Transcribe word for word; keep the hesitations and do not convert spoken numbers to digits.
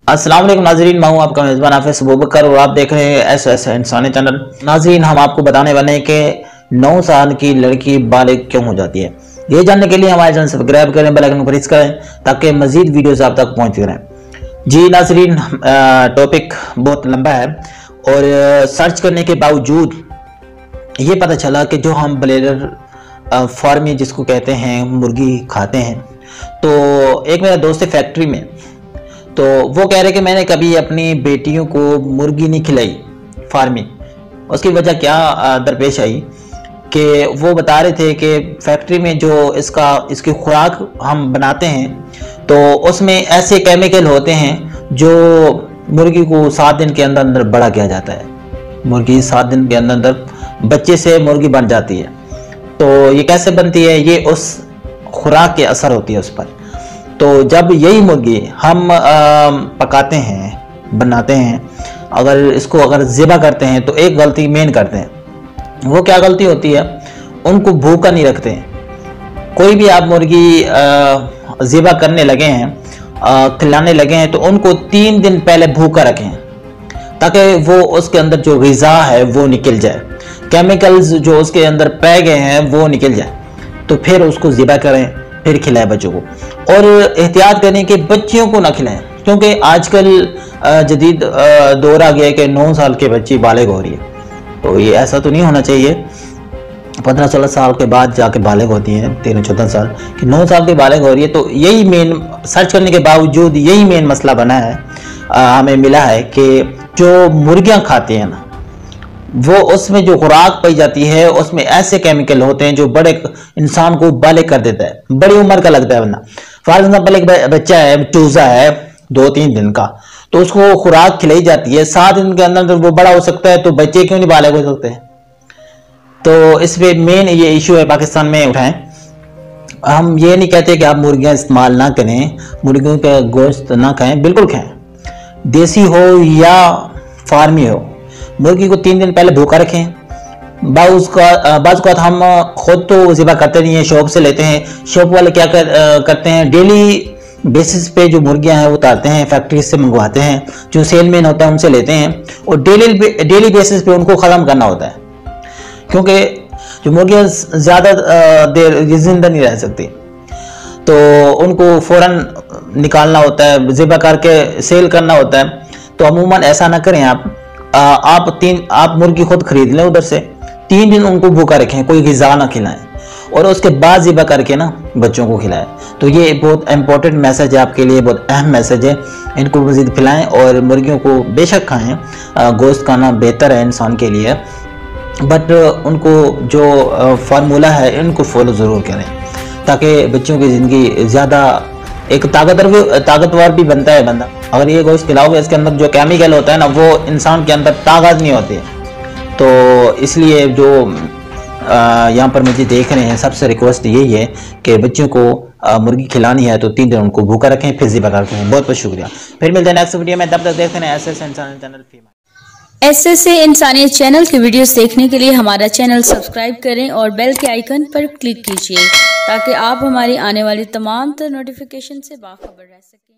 अस्सलाम वालेकुम नाजरीन, मैं हूं आपका मेज़बान हाफिज़ अबूबकर और आप देख रहे हैं एस एस इंसानी चैनल। नाजरीन, हम आपको बताने वाले हैं कि नौ साल की लड़की बालिग क्यों हो जाती है। ये जानने के लिए हमारे चैनल सब्सक्राइब करें, बेल आइकन को प्रेस करें ताकि मजीद वीडियोस आप तक पहुंचते रहें। जी नाजरीन, टॉपिक बहुत लंबा है और सर्च करने के बावजूद ये पता चला कि जो हम ब्लेडर फार्मी जिसको कहते हैं मुर्गी खाते हैं, तो एक मेरा दोस्त है फैक्ट्री में, तो वो कह रहे कि मैंने कभी अपनी बेटियों को मुर्गी नहीं खिलाई फार्मिंग। उसकी वजह क्या दरपेश आई कि वो बता रहे थे कि फैक्ट्री में जो इसका इसकी खुराक हम बनाते हैं तो उसमें ऐसे केमिकल होते हैं जो मुर्गी को सात दिन के अंदर अंदर बड़ा किया जाता है। मुर्गी सात दिन के अंदर अंदर बच्चे से मुर्गी बन जाती है। तो ये कैसे बनती है? ये उस खुराक के असर होती है उस पर। तो जब यही मुर्गी हम आ, पकाते हैं, बनाते हैं, अगर इसको अगर ज़िबा करते हैं तो एक गलती मेन करते हैं। वो क्या गलती होती है? उनको भूखा नहीं रखते हैं। कोई भी आप मुर्गी ज़िबा करने लगे हैं, खिलाने लगे हैं, तो उनको तीन दिन पहले भूखा रखें ताकि वो उसके अंदर जो ग़िज़ा है वो निकल जाए, केमिकल्स जो उसके अंदर पै गए हैं वो निकल जाए। तो फिर उसको ज़िबा करें, फिर खिलाएं बच्चों को। और एहतियात करें कि बच्चियों को ना खिलाएं, क्योंकि आजकल जदीद दौर आ गया है कि नौ साल के बच्ची बालिग हो रही है। तो ये ऐसा तो नहीं होना चाहिए। पंद्रह सोलह साल के बाद जाके बालिग होती हैं, तेरह चौदह साल कि नौ साल की बालिग हो रही है। तो यही मेन, सर्च करने के बावजूद यही मेन मसला बना है। आ, हमें मिला है कि जो मुर्गियाँ खाती हैं ना, वो उसमें जो खुराक पाई जाती है उसमें ऐसे केमिकल होते हैं जो बड़े इंसान को बालिग कर देता है, बड़ी उम्र का लगता है। वरना फॉर एग्जाम्पल एक बच्चा है, चूजा है दो तीन दिन का, तो उसको खुराक खिलाई जाती है, सात दिन के अंदर वो बड़ा हो सकता है। तो बच्चे क्यों नहीं बालिग हो सकते हैं? तो इस पे मेन ये इशू है पाकिस्तान में उठाएं। हम ये नहीं कहते कि आप मुर्गियां इस्तेमाल ना करें, मुर्गियों का गोश्त ना खाएं, बिल्कुल खाएं, देसी हो या फार्मी हो। मुर्गी को तीन दिन पहले भूखा रखें। बाज़ का बाज़ का हम खुद तो ज़िबा करते नहीं है, शॉप से लेते हैं। शॉप वाले क्या कर, आ, करते हैं, डेली बेसिस पे जो मुर्गियां हैं वो उतारते हैं, फैक्ट्री से मंगवाते हैं, जो सेलमैन होता है उनसे लेते हैं और डेली डेली बेसिस पे उनको ख़त्म करना होता है, क्योंकि जो मुर्गियाँ ज़्यादा देर जिंदा नहीं रह सकती, तो उनको फ़ौरन निकालना होता है, ज़िबा करके सेल करना होता है। तो अमूमन ऐसा ना करें आप आ, आप तीन आप मुर्गी खुद खरीद लें उधर से, तीन दिन उनको भूखा रखें, कोई ग़िज़ा ना खिलाएं और उसके बाद ज़िबा करके ना बच्चों को खिलाएं। तो ये बहुत इंपॉर्टेंट मैसेज है आपके लिए, बहुत अहम मैसेज है। इनको मज़ीद खिलाएं और मुर्गियों को बेशक खाएं, गोश्त खाना बेहतर है इंसान के लिए, बट उनको जो फार्मूला है इनको फॉलो ज़रूर करें ताकि बच्चों की ज़िंदगी ज़्यादा एक ताकतवर ताकतवर भी बनता है बंदा। अगर ये गोश्त खिलाओगे, इसके अंदर जो केमिकल होता है ना, वो इंसान के अंदर ताकत नहीं होती है। तो इसलिए जो यहाँ पर मुझे देख रहे हैं, सबसे रिक्वेस्ट यही है कि बच्चों को आ, मुर्गी खिलानी है तो तीन दिन उनको भूखा रखें, फिर ज़िबा करते हैं। बहुत बहुत शुक्रिया। फिर मिलते हैं नेक्स्ट वीडियो में, तब तक देखते हैं एस एस इंसानी चैनल। एस एस इंसानियत चैनल की वीडियोस देखने के लिए हमारा चैनल सब्सक्राइब करें और बेल के आइकन पर क्लिक कीजिए ताकि आप हमारी आने वाली तमाम नोटिफिकेशन से बाखबर रह सकें।